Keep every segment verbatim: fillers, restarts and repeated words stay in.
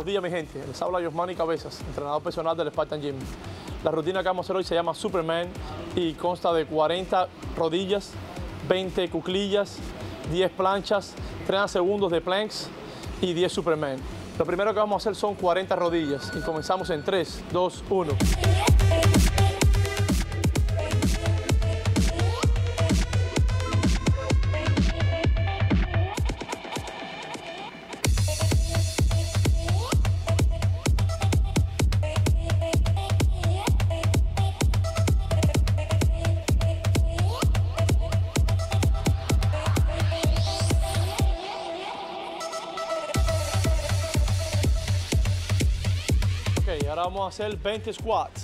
Buenos días, mi gente. Les habla Yosmani Cabezas, entrenador personal del Spartan Gym. La rutina que vamos a hacer hoy se llama Superman y consta de cuarenta rodillas, veinte cuclillas, diez planchas, treinta segundos de planks y diez Superman. Lo primero que vamos a hacer son cuarenta rodillas y comenzamos en tres, dos, uno. Ok, ahora vamos a hacer veinte squats.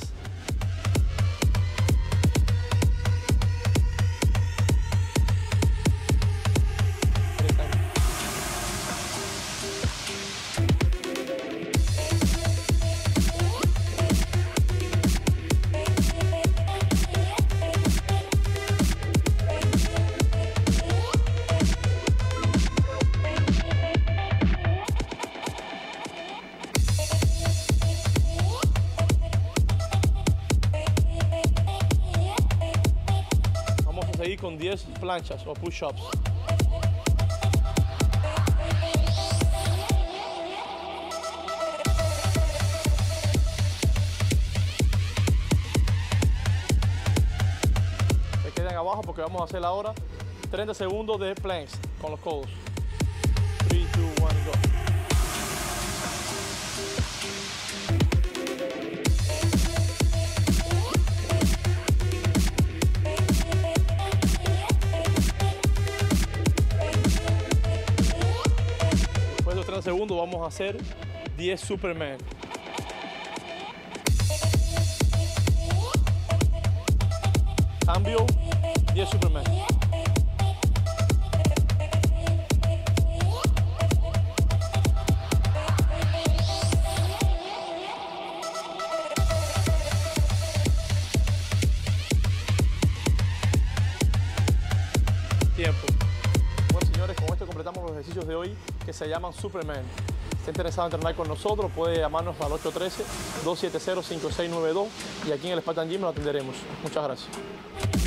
Seguir con diez planchas o push-ups. Se quedan abajo porque vamos a hacer ahora treinta segundos de planks con los codos. tres, dos, uno, go. treinta segundos vamos a hacer diez Superman. Cambio, diez Superman. Tiempo. Bueno, señores, con esto completamos los ejercicios de hoy que se llaman Superman. Si está interesado en entrenar con nosotros, puede llamarnos al ocho uno tres, dos siete cero, cinco seis nueve dos y aquí en el Spartan Gym lo atenderemos. Muchas gracias.